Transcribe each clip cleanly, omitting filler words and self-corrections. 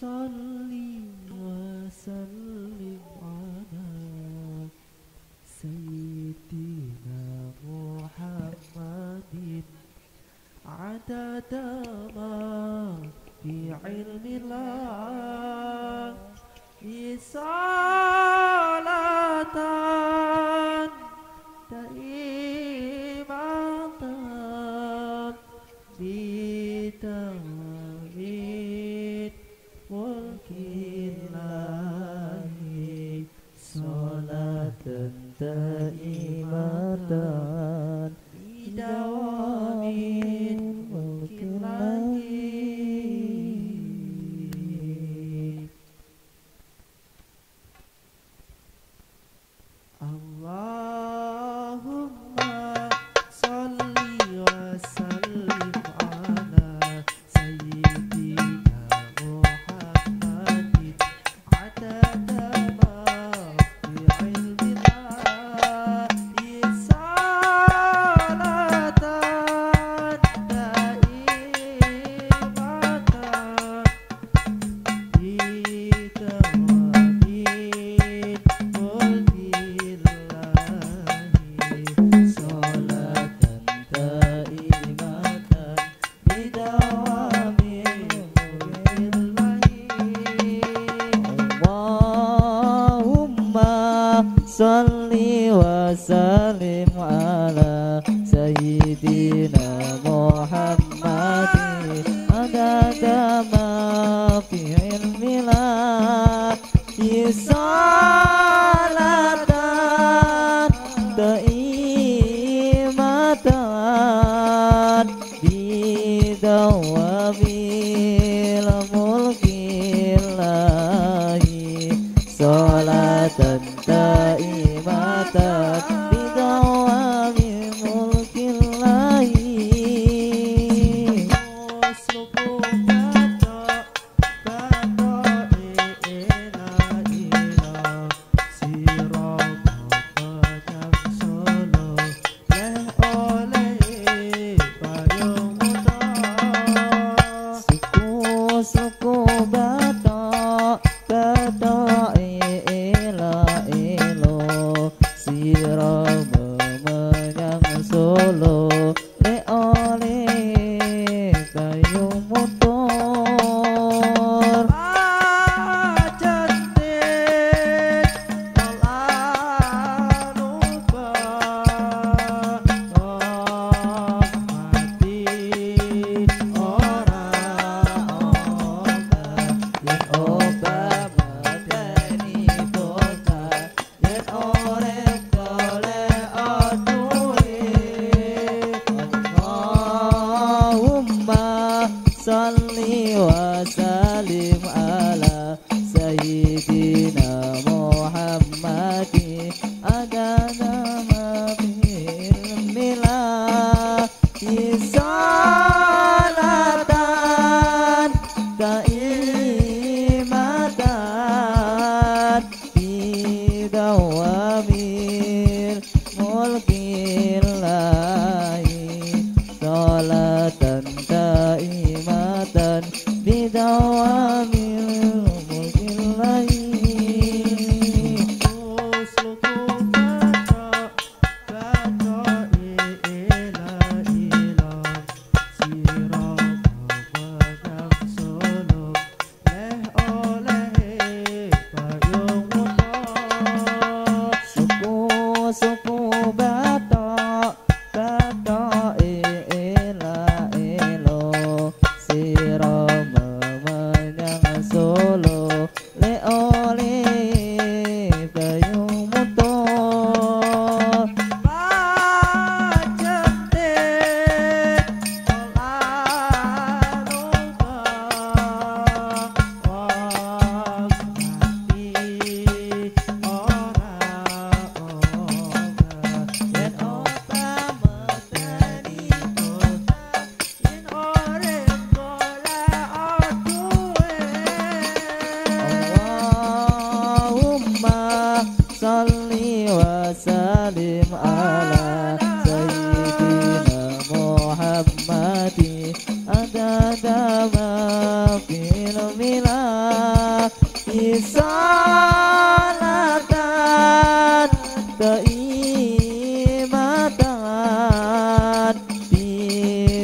Salli wa sallim ala Sayyidina Muhammadin Adada ma fi ilmillah Salatan daimatan Bidawid mulkillahi Salatan daimatan Bidawid mulkillahi Allahumma salli wa sallim ala Sayyidina Muhammadin adada ma fi ilmillah salatan daimatan bidawamid mulkillahi salatan daimatan bidawamid mulkillahi Allahumma salli wa sallim ala Sayyidina Muhammadin adada ma fi ilmillah salatan daimatan bidawamil mulkillahi salatan daimatan bidawamil mulkillahi Salli wa sallim ala Sayyidina Muhammadin adada ma fi ilmillah salatan daimatan bidawamil mulkillahi salatan daimatan bidawamil mulkillahi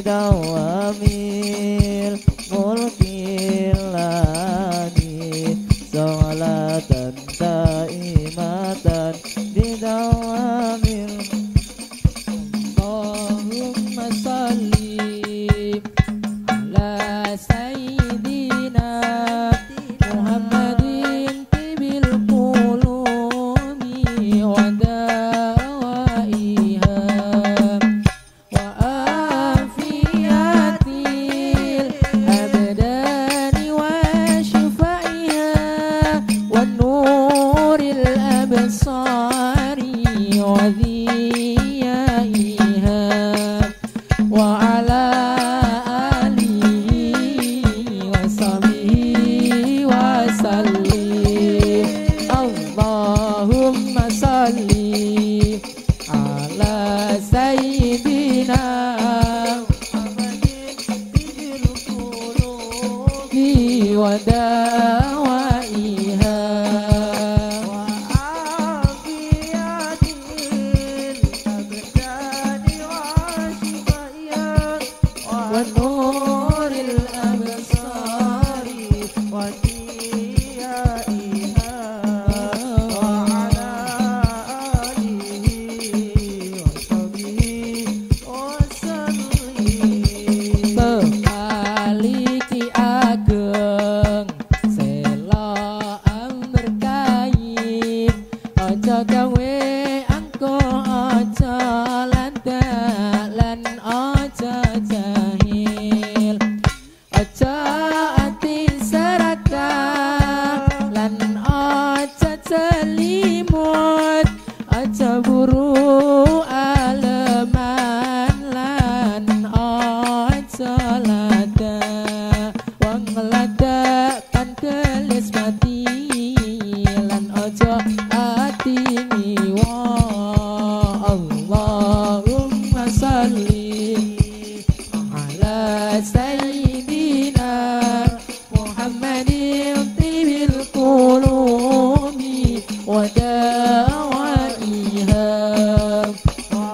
bidawamil mulkil lagi sholatan taimatan bidawamil. Allahumma sholli ala sayyidina Muhammadin tibil qulumi wa dawaiha wa afiyatil abdani wa shifaiha wa nuril absari wa dhiyaiha wa ala alihi wa sahbihi wa sallim. Allahumma salli ala sayyidina Muhammadin qulubi wa dawaiha Wa afiyatil abdani wa shifaiha wa nuril absari wa diyaiha wa ala alihi wa sahbihi wa sallim. Temaliki ageng sela berkait aja gawe angko aja landalan aja jahil aja ati serakah lan aja celimut aja buru aleman lan aja lada wong lada kan gelis mati lan aja ati niwa. Allahumma salli ala sayyidina Muhammadin tibil qulumi wa dawaiha Wa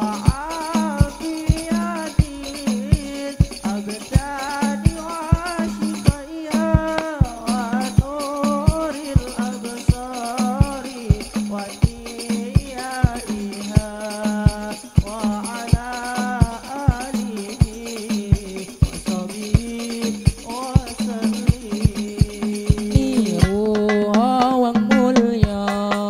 afiyatil abdani wa shifaiha wa nuril absari wa diyaiha wa ala alihi wa sahbihi wa sallim. niru wong mulya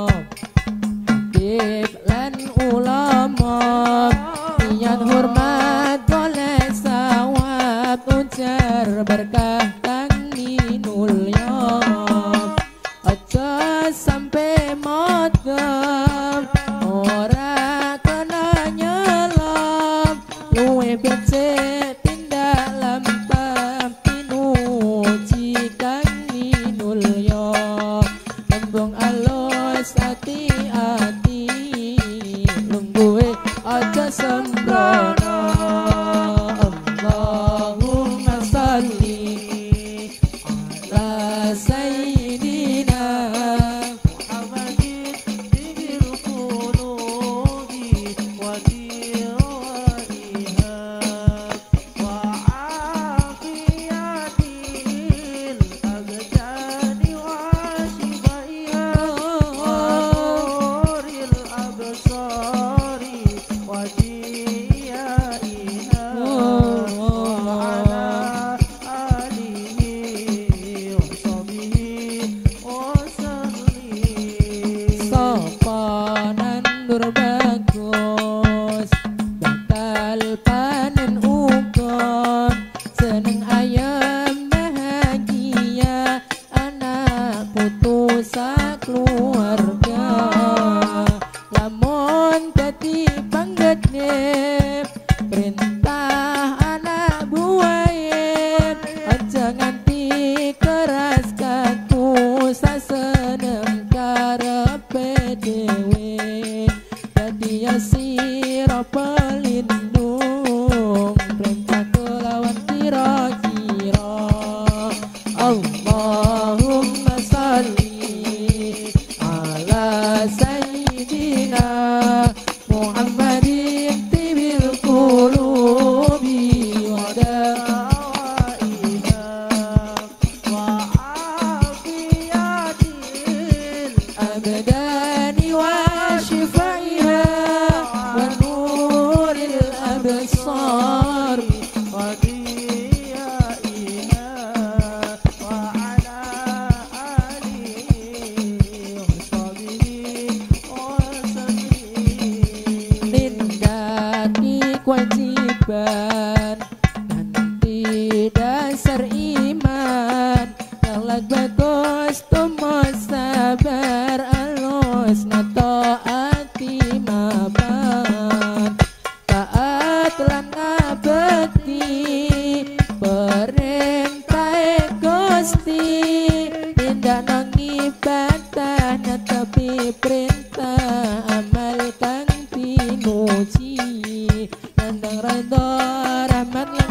habib lan ulama niat hormat golek sawab ujar berkah kang minulya aja sampe modom ora kena nyelam luwe becik tindak lempem pinuji kang minulya tembung alus ati-ati lungguhe aja sembrono. Allahumma salli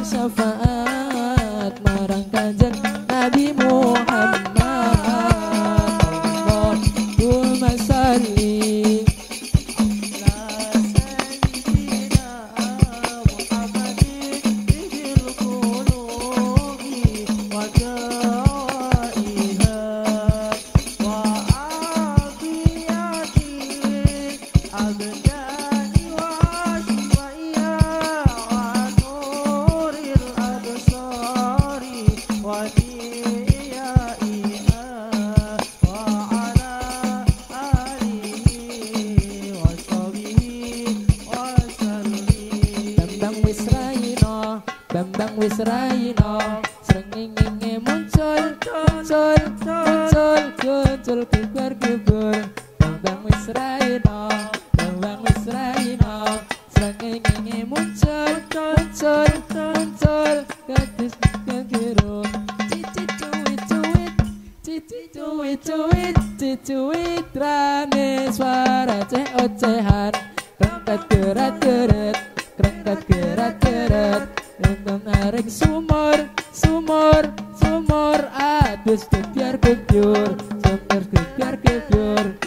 syafaat marang kanjeng Nabi Muhammad. Allahumma sholli Bambang wis raina srengenge muncul kubur. Bambang wis raina srengenge muncul gadis kegiro cuit rame suara ocehan krengket gerat-gerat narik sumur adus biar kebyur